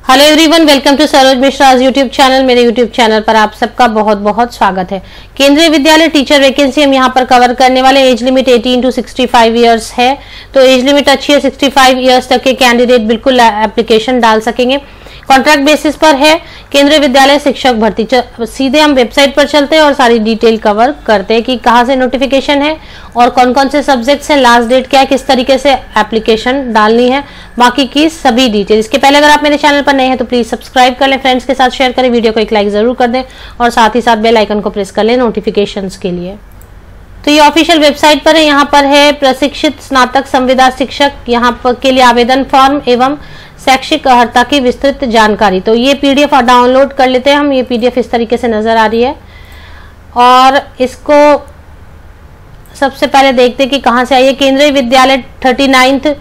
Hello everyone, welcome to Saroj Mishra YouTube channel. मेरे YouTube channel पर आप सबका बहुत बहुत स्वागत है। केंद्रीय विद्यालय टीचर वैकेंसी हम यहाँ पर कवर करने वाले। एज लिमिट 18 टू 65 ईयर्स है, तो एज लिमिट अच्छी है। 65 ईयर्स तक के कैंडिडेट बिल्कुल एप्लीकेशन डाल सकेंगे। कॉन्ट्रैक्ट बेसिस पर है केंद्रीय विद्यालय शिक्षक भर्ती। सीधे हम वेबसाइट पर चलते हैं और सारी डिटेल कवर करते हैं कि कहाँ से नोटिफिकेशन है और कौन कौन से सब्जेक्ट्स हैं, लास्ट डेट क्या है, किस तरीके से एप्लीकेशन डालनी है, बाकी की सभी डिटेल। इसके पहले अगर आप मेरे चैनल पर नए हैं तो प्लीज सब्सक्राइब कर लें, फ्रेंड्स के साथ शेयर करें, वीडियो को एक लाइक जरूर कर दें और साथ ही साथ बेल आइकन को प्रेस कर लें नोटिफिकेशंस के लिए। तो ये ऑफिशियल वेबसाइट पर है। यहाँ पर है प्रशिक्षित स्नातक संविदा शिक्षक, यहाँ पर के लिए आवेदन फॉर्म एवं शैक्षिक अर्हता की विस्तृत जानकारी। तो ये पीडीएफ डाउनलोड कर लेते हैं हम। ये पीडीएफ इस तरीके से नजर आ रही है और इसको सबसे पहले देखते हैं कि कहाँ से आई है। केंद्रीय विद्यालय 39th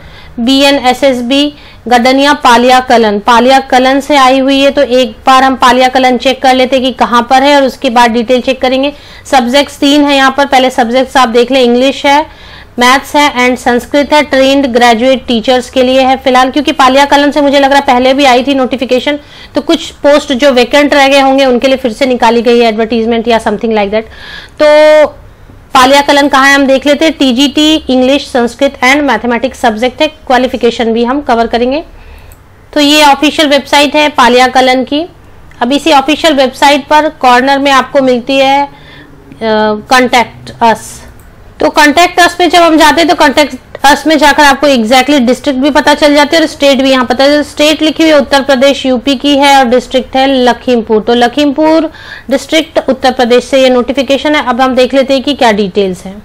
BNSSB गडनिया पालिया कलन से आई हुई है। तो एक बार हम पालिया कलन चेक कर लेते हैं कि कहाँ पर है और उसके बाद डिटेल चेक करेंगे। सब्जेक्ट्स 3 है यहाँ पर। पहले सब्जेक्ट्स आप देख लें, इंग्लिश है, मैथ्स है एंड संस्कृत है। ट्रेन्ड ग्रेजुएट टीचर्स के लिए है फिलहाल, क्योंकि पालिया कलन से मुझे लग रहा है पहले भी आई थी नोटिफिकेशन, तो कुछ पोस्ट जो वैकेंट रह गए होंगे उनके लिए फिर से निकाली गई है एडवर्टीजमेंट या समथिंग लाइक दैट। तो पालिया कलन कहाँ है हम देख लेते हैं। TGT English, Sanskrit and mathematics subject है। क्वालिफिकेशन भी हम कवर करेंगे। तो ये ऑफिशियल वेबसाइट है पालिया कलन की। अब इसी ऑफिशियल वेबसाइट पर कॉर्नर में आपको मिलती है कॉन्टैक्ट अस। तो कॉन्टैक्ट अस में जब हम जाते हैं तो कॉन्टैक्ट अस में जाकर आपको एग्जैक्टली डिस्ट्रिक्ट भी पता चल जाती है और स्टेट भी यहाँ पता है। स्टेट लिखी हुई है उत्तर प्रदेश यूपी की है और डिस्ट्रिक्ट है लखीमपुर। तो लखीमपुर डिस्ट्रिक्ट उत्तर प्रदेश से ये नोटिफिकेशन है। अब हम देख लेते हैं कि क्या डिटेल्स हैं।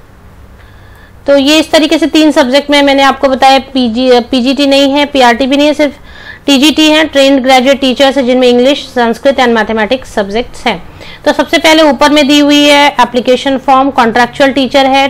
तो ये इस तरीके से 3 सब्जेक्ट में मैंने आपको बताया। पीजीटी नहीं है, पीआरटी भी नहीं है, सिर्फ टीजीटी है। ट्रेन्ड ग्रेजुएट टीचर्स है जिनमें English, Sanskrit and mathematics subjects हैं। तो सबसे पहले ऊपर में दी हुई है एप्लीकेशन फॉर्म। कॉन्ट्रैक्चुअल टीचर है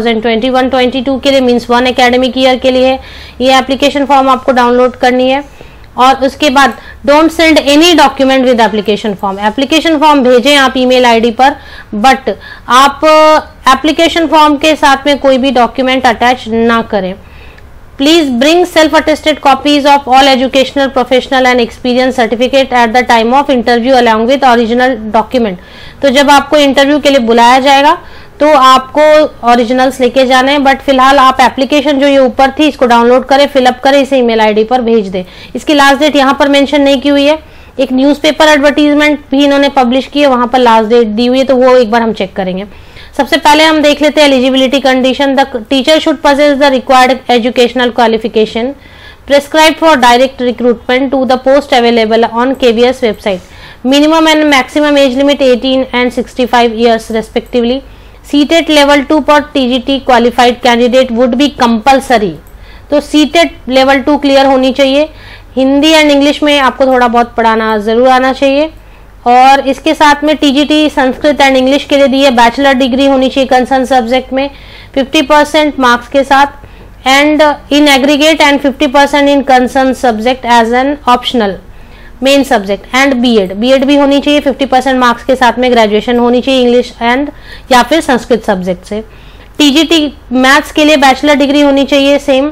2021-22 के लिए, मींस 1 एकेडमिक ईयर के लिए ये एप्लीकेशन फॉर्म आपको डाउनलोड करनी है। और उसके बाद don't send any document with application form. Application form भेजें आप ईमेल आईडी पर, बट आप एप्लीकेशन फॉर्म के साथ में कोई भी डॉक्यूमेंट अटैच ना करें। Please bring self-attested copies of all educational, professional and experience certificate at the time of interview along with original document। तो जब आपको इंटरव्यू के लिए बुलाया जाएगा तो आपको ओरिजिनल्स लेके जाने हैं, बट फिलहाल आप एप्लीकेशन जो ये ऊपर थी इसको डाउनलोड करें, फिलअप करें, इसे ईमेल आईडी पर भेज दें। इसकी लास्ट डेट यहाँ पर मेंशन नहीं की हुई है। एक न्यूज़पेपर एडवर्टीजमेंट भी इन्होंने पब्लिश की है, वहां पर लास्ट डेट दी हुई है, तो वो एक बार हम चेक करेंगे। सबसे पहले हम देख लेते हैं eligibility condition. The teacher should possess the required educational qualification prescribed for direct recruitment to the post available on KVS website. Minimum and maximum age limit 18 and 65 years respectively. CTET level 2 पर TGT qualified candidate would be compulsory. तो CTET level 2 clear होनी चाहिए। Hindi and English में आपको थोड़ा बहुत पढ़ाना जरूर आना चाहिए। और इसके साथ में टीजीटी संस्कृत एंड इंग्लिश के लिए दी है बैचलर डिग्री होनी चाहिए कंसर्न सब्जेक्ट में 50% मार्क्स के साथ and in aggregate and 50% in concern subject as an optional main subject and BEd भी होनी चाहिए 50% मार्क्स के साथ में। ग्रेजुएशन होनी चाहिए इंग्लिश एंड या फिर संस्कृत सब्जेक्ट से। टीजीटी मैथ्स के लिए बैचलर डिग्री होनी चाहिए, सेम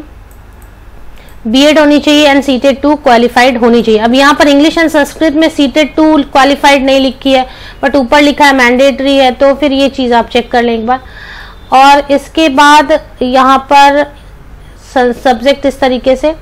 बीएड होनी चाहिए एंड सीटेट 2 क्वालिफाइड होनी चाहिए। अब यहाँ पर इंग्लिश एंड संस्कृत में सीटेट 2 क्वालिफाइड नहीं लिखी है, बट ऊपर लिखा है मैंडेटरी है, तो फिर ये चीज़ आप चेक कर लें एक बार। और इसके बाद यहाँ पर सब्जेक्ट इस तरीके से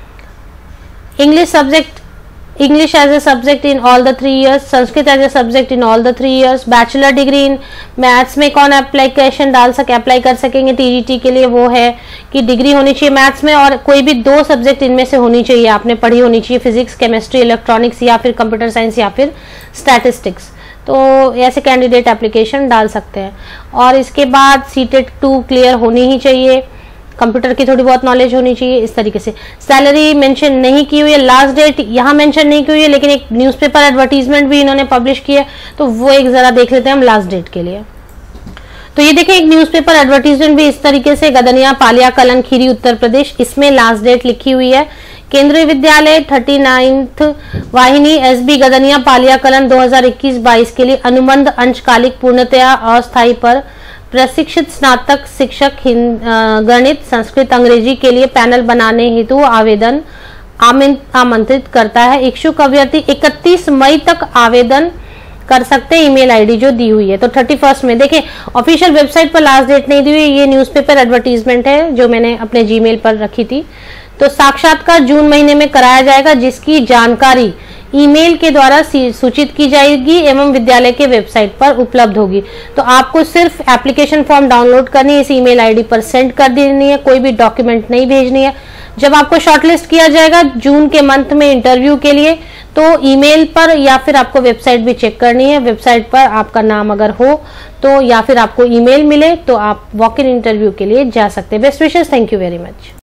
English subject, English as a subject in all the 3 years, Sanskrit as a subject in all the 3 years। Bachelor degree in maths में कौन अप्लाई कर सकेंगे टीजीटी के लिए, वो है कि डिग्री होनी चाहिए मैथ्स में और कोई भी 2 सब्जेक्ट इनमें से होनी चाहिए, आपने पढ़ी होनी चाहिए, फिजिक्स, केमिस्ट्री, इलेक्ट्रॉनिक्स या फिर कंप्यूटर साइंस या फिर स्टैटिस्टिक्स। तो ऐसे कैंडिडेट एप्लीकेशन डाल सकते हैं। और इसके बाद सीटेट 2 क्लियर होनी ही चाहिए, कंप्यूटर की थोड़ी बहुत नॉलेज होनी चाहिए, इस तरीके से। सैलरी मेंशन नहीं की हुई है, लास्ट डेट यहाँ मेंशन नहीं की हुई है, लेकिन एक न्यूज़पेपर एडवर्टीजमेंट भी इन्होंने पब्लिश की है, तो वो एक जरा देख लेते हैं हम लास्ट डेट के लिए। तो ये देखें, एक न्यूज़पेपर एडवर्टीजमेंट भी इस तरीके से, गदनिया पालिया कलन खीरी उत्तर प्रदेश, इसमें लास्ट डेट लिखी हुई है। केंद्रीय विद्यालय 39th वाहिनी SB गदनिया पालिया कलन 2021-22 के लिए अनुबंध अंशकालिक पूर्णतया अस्थायी पर प्रशिक्षित स्नातक शिक्षक गणित, संस्कृत, अंग्रेजी के लिए पैनल बनाने हेतु आवेदन आमंत्रित करता है। इच्छुक अभ्यर्थी 31 मई तक आवेदन कर सकते हैं, ईमेल आईडी जो दी हुई है। तो 31 में देखिए, ऑफिशियल वेबसाइट पर लास्ट डेट नहीं दी हुई, ये न्यूज़पेपर एडवर्टीजमेंट है जो मैंने अपने जीमेल पर रखी थी। तो साक्षात्कार जून महीने में कराया जाएगा, जिसकी जानकारी ईमेल के द्वारा सूचित की जाएगी एवं विद्यालय के वेबसाइट पर उपलब्ध होगी। तो आपको सिर्फ एप्लीकेशन फॉर्म डाउनलोड करनी है, इस ईमेल आईडी पर सेंड कर देनी है, कोई भी डॉक्यूमेंट नहीं भेजनी है। जब आपको शॉर्टलिस्ट किया जाएगा जून के मंथ में इंटरव्यू के लिए, तो ईमेल पर या फिर आपको वेबसाइट भी चेक करनी है, वेबसाइट पर आपका नाम अगर हो तो या फिर आपको ईमेल मिले तो आप वॉक इन इंटरव्यू के लिए जा सकते हैं। Best wishes, thank you very much.